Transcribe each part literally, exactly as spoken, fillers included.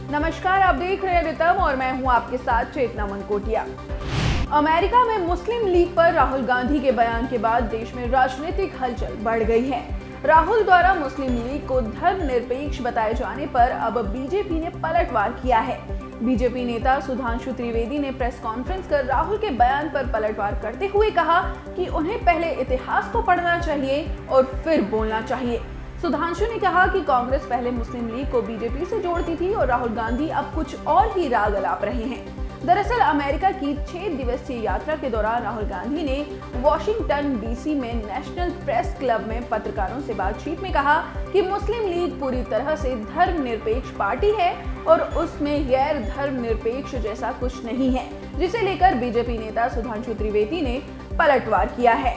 नमस्कार, आप देख रहे हैं रितम और मैं हूं आपके साथ चेतना मनकोटिया। अमेरिका में मुस्लिम लीग पर राहुल गांधी के बयान के बाद देश में राजनीतिक हलचल बढ़ गई है। राहुल द्वारा मुस्लिम लीग को धर्मनिरपेक्ष बताए जाने पर अब बीजेपी ने पलटवार किया है। बीजेपी नेता सुधांशु त्रिवेदी ने प्रेस कॉन्फ्रेंस कर राहुल के बयान पर पलटवार करते हुए कहा कि उन्हें पहले इतिहास को पढ़ना चाहिए और फिर बोलना चाहिए। सुधांशु ने कहा कि कांग्रेस पहले मुस्लिम लीग को बीजेपी से जोड़ती थी और राहुल गांधी अब कुछ और ही राग अलाप रहे हैं। दरअसल अमेरिका की छह दिवसीय यात्रा के दौरान राहुल गांधी ने वॉशिंगटन डीसी में नेशनल प्रेस क्लब में पत्रकारों से बातचीत में कहा कि मुस्लिम लीग पूरी तरह से धर्मनिरपेक्ष पार्टी है और उसमें गैर धर्मनिरपेक्ष जैसा कुछ नहीं है, जिसे लेकर बीजेपी नेता सुधांशु त्रिवेदी ने पलटवार किया है।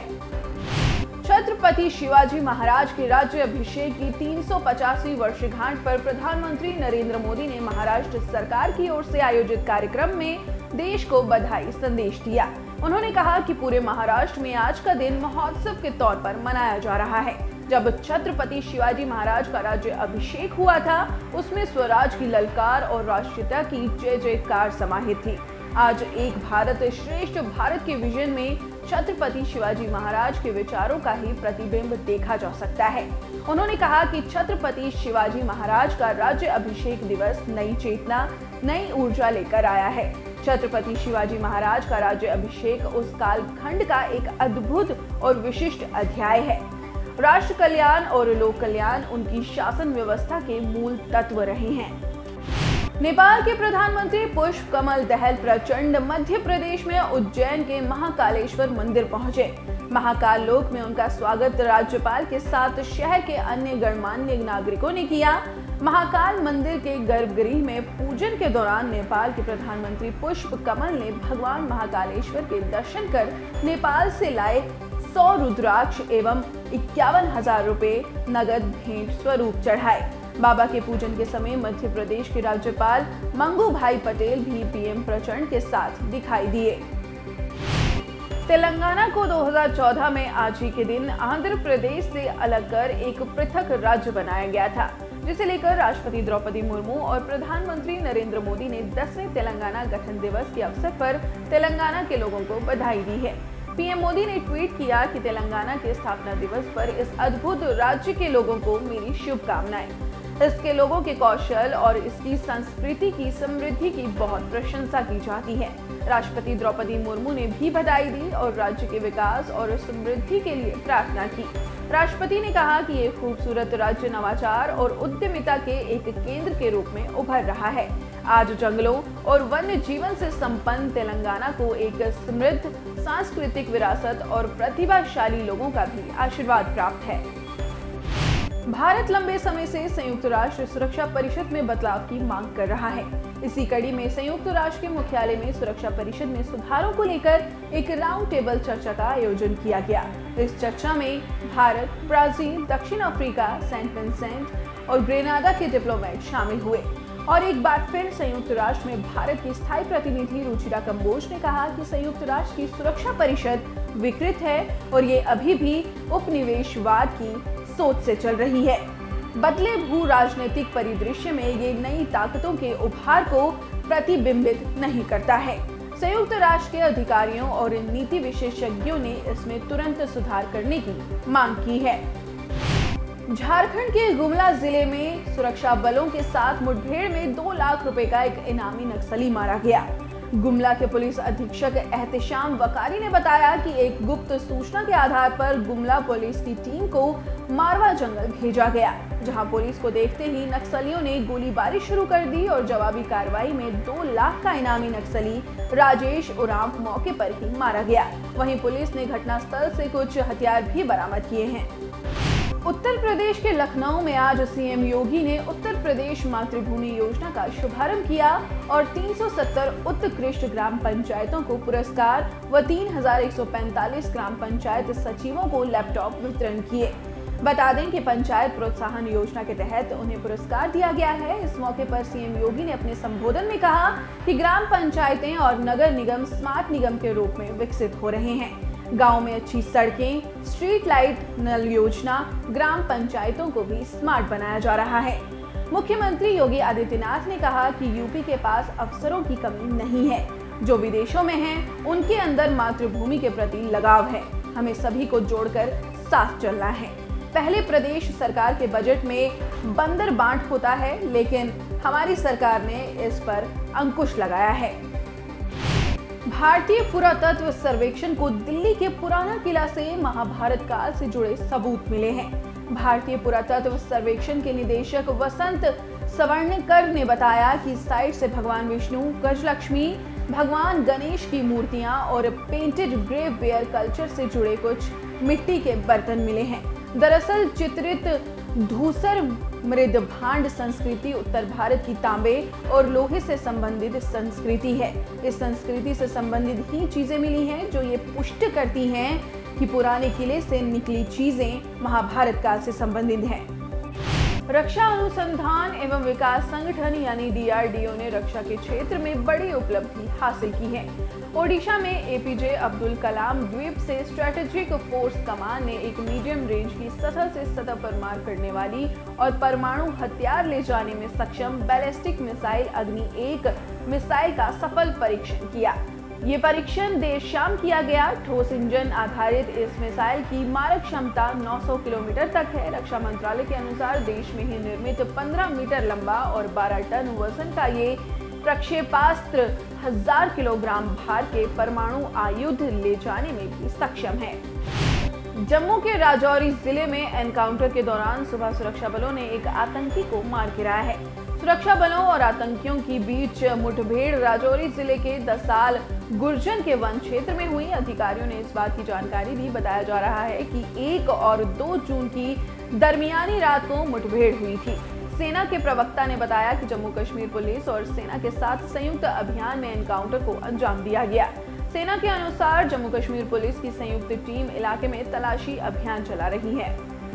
छत्रपति शिवाजी महाराज के राज्य अभिषेक की तीन सौ पचासवीं वर्षगांठ पर प्रधानमंत्री नरेंद्र मोदी ने महाराष्ट्र सरकार की ओर से आयोजित कार्यक्रम में देश को बधाई संदेश दिया। उन्होंने कहा कि पूरे महाराष्ट्र में आज का दिन महोत्सव के तौर पर मनाया जा रहा है। जब छत्रपति शिवाजी महाराज का राज्य अभिषेक हुआ था, उसमें स्वराज की ललकार और राष्ट्रीयता की जय जयकार समाहित थी। आज एक भारत श्रेष्ठ भारत के विजन में छत्रपति शिवाजी महाराज के विचारों का ही प्रतिबिंब देखा जा सकता है। उन्होंने कहा कि छत्रपति शिवाजी महाराज का राज्य अभिषेक दिवस नई चेतना, नई ऊर्जा लेकर आया है। छत्रपति शिवाजी महाराज का राज्य अभिषेक उस कालखंड का एक अद्भुत और विशिष्ट अध्याय है। राष्ट्र कल्याण और लोक कल्याण उनकी शासन व्यवस्था के मूल तत्व रहे हैं। नेपाल के प्रधानमंत्री पुष्प कमल दहल प्रचंड मध्य प्रदेश में उज्जैन के महाकालेश्वर मंदिर पहुंचे। महाकाल लोक में उनका स्वागत राज्यपाल के साथ शहर के अन्य गणमान्य नागरिकों ने किया। महाकाल मंदिर के गर्भगृह में पूजन के दौरान नेपाल के प्रधानमंत्री पुष्प कमल ने भगवान महाकालेश्वर के दर्शन कर नेपाल से लाए सौ रुद्राक्ष एवं इक्यावन हजार रुपए नगद भेंट स्वरूप चढ़ाए। बाबा के पूजन के समय मध्य प्रदेश के राज्यपाल मंगू भाई पटेल भी पीएम प्रचंड के साथ दिखाई दिए। तेलंगाना को दो हज़ार चौदह में आज ही के दिन आंध्र प्रदेश से अलग कर एक पृथक राज्य बनाया गया था, जिसे लेकर राष्ट्रपति द्रौपदी मुर्मू और प्रधानमंत्री नरेंद्र मोदी ने दसवें तेलंगाना गठन दिवस के अवसर पर तेलंगाना के लोगों को बधाई दी है। पीएम मोदी ने ट्वीट किया कि तेलंगाना के स्थापना दिवस पर इस अद्भुत राज्य के लोगों को मेरी शुभकामनाएं। इसके लोगों के कौशल और इसकी संस्कृति की समृद्धि की बहुत प्रशंसा की जाती है। राष्ट्रपति द्रौपदी मुर्मू ने भी बधाई दी और राज्य के विकास और समृद्धि के लिए प्रार्थना की। राष्ट्रपति ने कहा कि ये खूबसूरत राज्य नवाचार और उद्यमिता के एक केंद्र के रूप में उभर रहा है। आज जंगलों और वन्य जीवन से संपन्न तेलंगाना को एक समृद्ध सांस्कृतिक विरासत और प्रतिभाशाली लोगों का भी आशीर्वाद प्राप्त है। भारत लंबे समय से संयुक्त राष्ट्र सुरक्षा परिषद में बदलाव की मांग कर रहा है। इसी कड़ी में संयुक्त राष्ट्र के मुख्यालय में सुरक्षा परिषद में सुधारों को लेकर एक राउंड टेबल चर्चा का आयोजन किया गया। इस चर्चा में भारत, ब्राजील, दक्षिण अफ्रीका, सेंट विंसेंट और ग्रेनाडा के डिप्लोमेट शामिल हुए। और एक बार फिर संयुक्त राष्ट्र में भारत की स्थायी प्रतिनिधि रुचिरा कंबोज ने कहा कि संयुक्त राष्ट्र की सुरक्षा परिषद विकृत है और ये अभी भी उपनिवेशवाद की सोच से चल रही है। बदले भू राजनीतिक परिदृश्य में ये नई ताकतों के उभार को प्रतिबिंबित नहीं करता है। संयुक्त राष्ट्र के अधिकारियों और नीति विशेषज्ञों ने इसमें तुरंत सुधार करने की मांग की है। झारखंड के गुमला जिले में सुरक्षा बलों के साथ मुठभेड़ में दो लाख रुपए का एक इनामी नक्सली मारा गया। गुमला के पुलिस अधीक्षक एहतेशाम वकारी ने बताया कि एक गुप्त सूचना के आधार पर गुमला पुलिस की टीम को मारवा जंगल भेजा गया, जहां पुलिस को देखते ही नक्सलियों ने गोलीबारी शुरू कर दी और जवाबी कार्रवाई में दो लाख का इनामी नक्सली राजेश उरांव मौके पर ही मारा गया। वहीं पुलिस ने घटनास्थल से कुछ हथियार भी बरामद किए हैं। उत्तर प्रदेश के लखनऊ में आज सीएम योगी ने उत्तर प्रदेश मातृभूमि योजना का शुभारंभ किया और तीन सौ सत्तर उत्कृष्ट ग्राम पंचायतों को पुरस्कार व तीन हज़ार एक सौ पैंतालीस ग्राम पंचायत सचिवों को लैपटॉप वितरण किए। बता दें कि पंचायत प्रोत्साहन योजना के तहत उन्हें पुरस्कार दिया गया है। इस मौके पर सीएम योगी ने अपने संबोधन में कहा कि ग्राम पंचायतें और नगर निगम स्मार्ट निगम के रूप में विकसित हो रहे हैं। गांव में अच्छी सड़कें, स्ट्रीट लाइट, नल योजना, ग्राम पंचायतों को भी स्मार्ट बनाया जा रहा है। मुख्यमंत्री योगी आदित्यनाथ ने कहा कि यूपी के पास अफसरों की कमी नहीं है। जो विदेशों में हैं, उनके अंदर मातृभूमि के प्रति लगाव है। हमें सभी को जोड़कर साथ चलना है। पहले प्रदेश सरकार के बजट में बंदर बांट होता है, लेकिन हमारी सरकार ने इस पर अंकुश लगाया है। भारतीय पुरातत्व सर्वेक्षण को दिल्ली के पुराना किला से महाभारत काल से जुड़े सबूत मिले हैं। भारतीय पुरातत्व सर्वेक्षण के निदेशक वसंत सवर्णकर ने बताया कि साइट से भगवान विष्णु, गजलक्ष्मी, भगवान गणेश की मूर्तियां और पेंटेड ग्रेव वेयर कल्चर से जुड़े कुछ मिट्टी के बर्तन मिले हैं। दरअसल चित्रित धूसर मृद भांड संस्कृति उत्तर भारत की तांबे और लोहे से संबंधित संस्कृति है। इस संस्कृति से संबंधित ही चीजें मिली हैं जो ये पुष्ट करती हैं कि पुराने किले से निकली चीजें महाभारत काल से संबंधित हैं। रक्षा अनुसंधान एवं विकास संगठन यानी डी आर डी ओ ने रक्षा के क्षेत्र में बड़ी उपलब्धि हासिल की है। ओडिशा में ए पी जे अब्दुल कलाम द्वीप से स्ट्रेटेजिक फोर्स कमान ने एक मीडियम रेंज की सतह से सतह पर मार करने वाली और परमाणु हथियार ले जाने में सक्षम बैलिस्टिक मिसाइल अग्नि एक मिसाइल का सफल परीक्षण किया। ये परीक्षण देर शाम किया गया। ठोस इंजन आधारित इस मिसाइल की मारक क्षमता नौ सौ किलोमीटर तक है। रक्षा मंत्रालय के अनुसार देश में ही निर्मित पंद्रह मीटर लंबा और बारह टन वजन का ये प्रक्षेपास्त्र हजार किलोग्राम भार के परमाणु आयुध ले जाने में भी सक्षम है। जम्मू के राजौरी जिले में एनकाउंटर के दौरान सुबह सुरक्षा बलों ने एक आतंकी को मार गिराया है। सुरक्षा बलों और आतंकियों की बीच मुठभेड़ राजौरी जिले के दसाल गुर्जन के वन क्षेत्र में हुई। अधिकारियों ने इस बात की जानकारी दी। बताया जा रहा है कि एक और दो जून की दरमियानी रात को मुठभेड़ हुई थी। सेना के प्रवक्ता ने बताया कि जम्मू कश्मीर पुलिस और सेना के साथ संयुक्त अभियान में एनकाउंटर को अंजाम दिया गया। सेना के अनुसार जम्मू कश्मीर पुलिस की संयुक्त टीम इलाके में तलाशी अभियान चला रही है।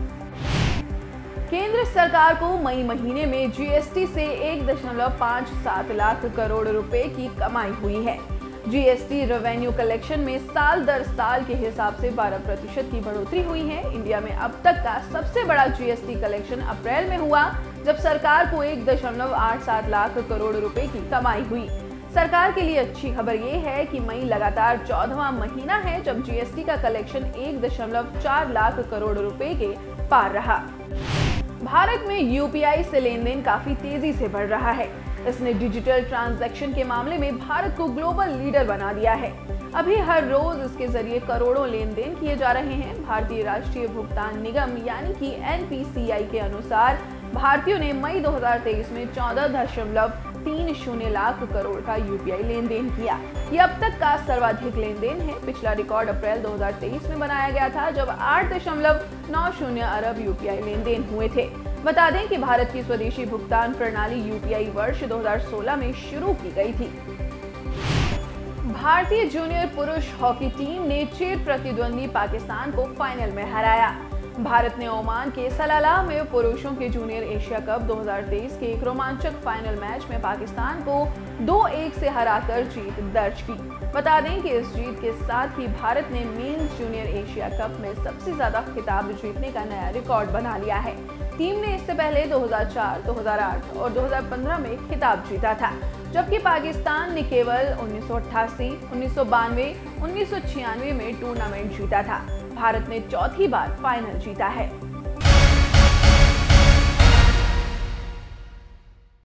केंद्र सरकार को मई महीने में जी एस टी से एक दशमलव पाँच सात लाख करोड़ रुपए की कमाई हुई है। G S T revenue collection में साल दर साल के हिसाब से बारह प्रतिशत की बढ़ोतरी हुई है। इंडिया में अब तक का सबसे बड़ा जी एस टी कलेक्शन अप्रैल में हुआ, जब सरकार को एक दशमलव आठ सात लाख करोड़ रुपए की कमाई हुई। सरकार के लिए अच्छी खबर ये है कि मई लगातार चौदहवां महीना है जब जी एस टी का कलेक्शन एक दशमलव चार लाख करोड़ रुपए के पार रहा। भारत में यू पी आई से लेन देन काफी तेजी से बढ़ रहा है। इसने डिजिटल ट्रांजैक्शन के मामले में भारत को ग्लोबल लीडर बना दिया है। अभी हर रोज इसके जरिए करोड़ों लेन देन किए जा रहे हैं। भारतीय राष्ट्रीय भुगतान निगम यानी कि एन पी सी आई के अनुसार भारतीयों ने मई दो हज़ार तेईस में चौदह दशमलव तीन शून्य लाख करोड़ का यू पी आई लेन देन किया। ये अब तक का सर्वाधिक लेन देन है। पिछला रिकॉर्ड अप्रैल दो हज़ार तेईस में बनाया गया था, जब आठ दशमलव नौ शून्य अरब यू पी आई लेन देन हुए थे। बता दें कि भारत की स्वदेशी भुगतान प्रणाली यू पी आई वर्ष दो हज़ार सोलह में शुरू की गई थी। भारतीय जूनियर पुरुष हॉकी टीम ने चिर प्रतिद्वंदी पाकिस्तान को फाइनल में हराया। भारत ने ओमान के सलाला में पुरुषों के जूनियर एशिया कप दो हज़ार तेईस के एक रोमांचक फाइनल मैच में पाकिस्तान को दो एक से हराकर जीत दर्ज की। बता दें कि इस जीत के साथ ही भारत ने मेंस जूनियर एशिया कप में सबसे ज्यादा खिताब जीतने का नया रिकॉर्ड बना लिया है। टीम ने इससे पहले दो हज़ार चार, दो हज़ार आठ और दो हज़ार पंद्रह में खिताब जीता था, जबकि पाकिस्तान ने केवल उन्नीस सौ अट्ठासी, उन्नीस सौ बानवे, उन्नीस सौ छियानवे में टूर्नामेंट जीता था। भारत ने चौथी बार फाइनल जीता है।